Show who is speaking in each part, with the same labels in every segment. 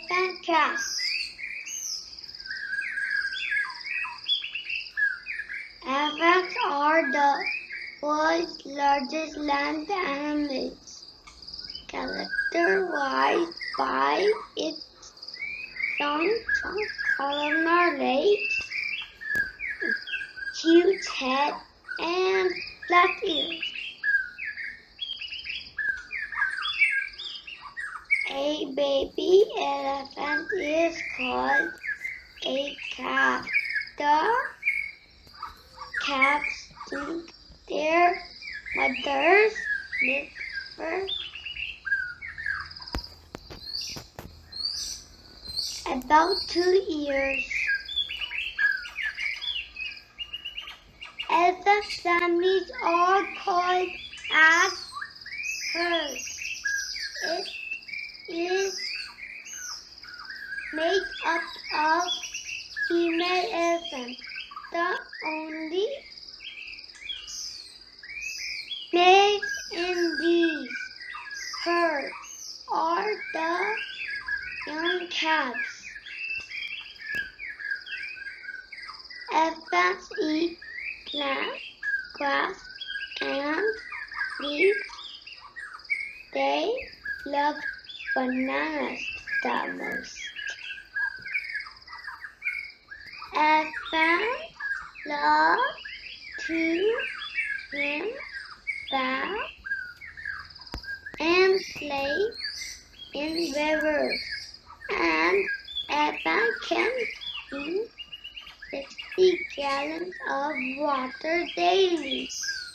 Speaker 1: elephant cat. Elephants are the world's largest land animals, characterized by its long columnar legs, huge head, and flat ears. A baby elephant is called a calf. The calves drink their mother's milk for about 2 years. Elephant families are called as herds. It is made up of female elephants. The only males in these herds are the young calves. Elephants eat grass and leaves. They love bananas the most. Elephants love to swim, bath, and play in rivers. And elephant can drink 60 gallons of water daily.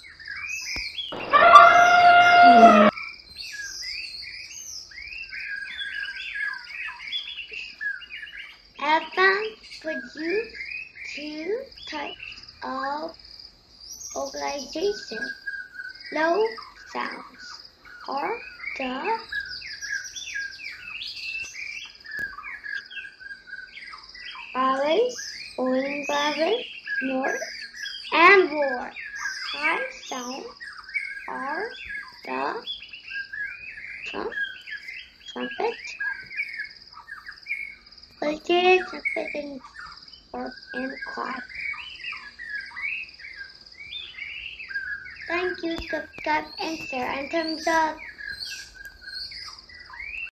Speaker 1: Elephants produce 2 types of vocalization. Low sounds are the vowel, bowing vowel, snort, and roar. High sounds are the trumpet, voltage, trumpet, and choir. Thank you, subscribe and share and thumbs up.